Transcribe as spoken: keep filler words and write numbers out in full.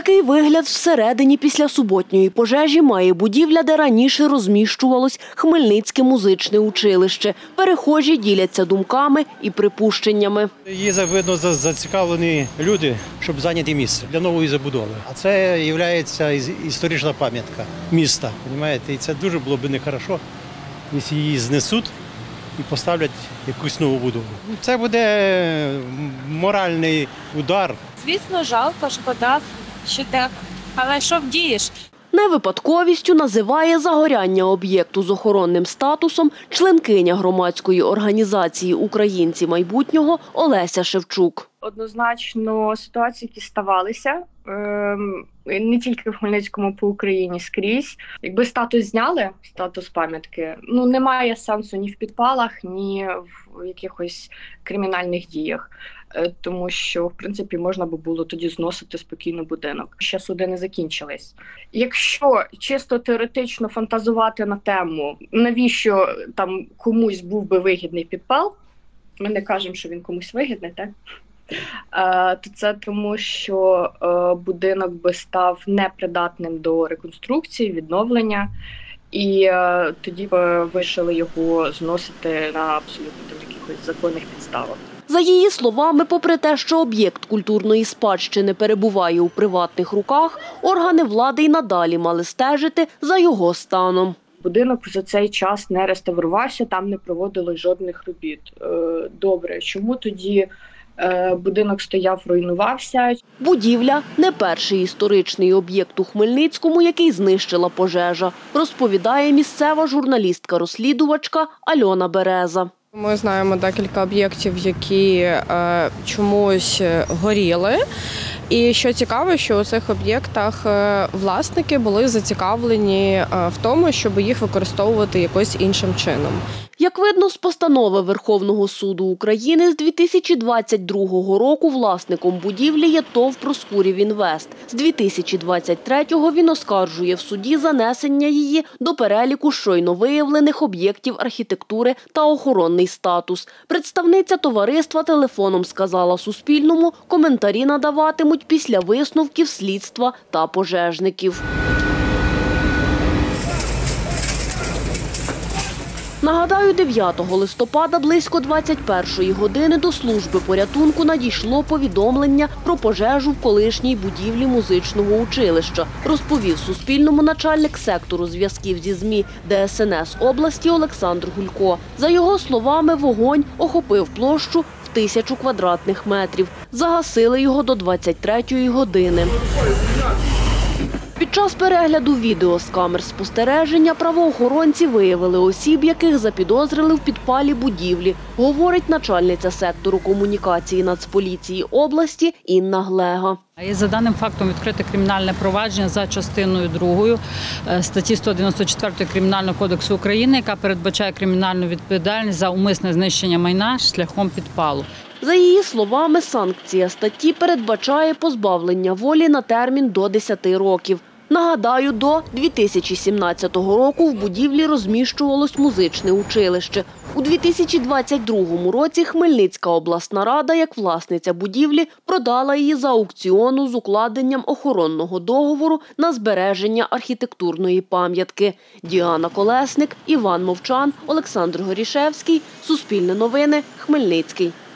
Такий вигляд всередині після суботньої пожежі має будівля, де раніше розміщувалось Хмельницьке музичне училище. Перехожі діляться думками і припущеннями. Є, видно, зацікавлені люди, щоб зайняти місце для нової забудови. А це є історична пам'ятка міста. І це дуже було б нехорошо, якщо її знесуть і поставлять якусь нову будову. Це буде моральний удар. Звісно, жалко, шкода, що так. Але що вдієш? Невипадковістю називає загоряння об'єкту з охоронним статусом членкиня громадської організації «Українці майбутнього» Олеся Шевчук. Однозначно ситуації, які ставалися, не тільки в Хмельницькому, по Україні, скрізь. Якби статус зняли, статус пам'ятки, ну немає сенсу ні в підпалах, ні в якихось кримінальних діях. Тому що, в принципі, можна би було тоді зносити спокійно будинок. Ще суди не закінчились. Якщо чисто теоретично фантазувати на тему, навіщо там комусь був би вигідний підпал, ми не кажемо, що він комусь вигідний, так? То це тому, що будинок би став непридатним до реконструкції, відновлення, і тоді б вирішили його зносити на абсолютно якихось законних підставах. За її словами, попри те, що об'єкт культурної спадщини перебуває у приватних руках, органи влади й надалі мали стежити за його станом. Будинок за цей час не реставрувався, там не проводилось жодних робіт. Добре, чому тоді будинок стояв, руйнувався? Будівля – не перший історичний об'єкт у Хмельницькому, який знищила пожежа, розповідає місцева журналістка-розслідувачка Альона Береза. Ми знаємо декілька об'єктів, які е, чомусь горіли. І що цікаво, що у цих об'єктах власники були зацікавлені в тому, щоб їх використовувати якось іншим чином. Як видно з постанови Верховного суду України, з дві тисячі двадцять другого року власником будівлі є ТОВ «Проскурів Інвест». З дві тисячі двадцять третього він оскаржує в суді занесення її до переліку щойно виявлених об'єктів архітектури та охоронний статус. Представниця товариства телефоном сказала Суспільному, коментарі надаватимуть після висновків слідства та пожежників. Нагадаю, дев'ятого листопада близько двадцять першої години до служби порятунку надійшло повідомлення про пожежу в колишній будівлі музичного училища, розповів Суспільному начальник сектору зв'язків зі ЗМІ Де Ес Ен Ес області Олександр Гулько. За його словами, вогонь охопив площу в тисячу квадратних метрів. Загасили його до двадцять третьої години. Під час перегляду відео з камер спостереження правоохоронці виявили осіб, яких запідозрили в підпалі будівлі, говорить начальниця сектору комунікації Нацполіції області Інна Глега. За даним фактом відкрите кримінальне провадження за частиною другою статті сто дев'яносто чотири Кримінального кодексу України, яка передбачає кримінальну відповідальність за умисне знищення майна шляхом підпалу. За її словами, санкція статті передбачає позбавлення волі на термін до десяти років. Нагадаю, до дві тисячі сімнадцятого року в будівлі розміщувалось музичне училище. У дві тисячі двадцять другому році Хмельницька обласна рада, як власниця будівлі, продала її за аукціону з укладенням охоронного договору на збереження архітектурної пам'ятки. Діана Колесник, Іван Мовчан, Олександр Горішевський. Суспільне новини. Хмельницький.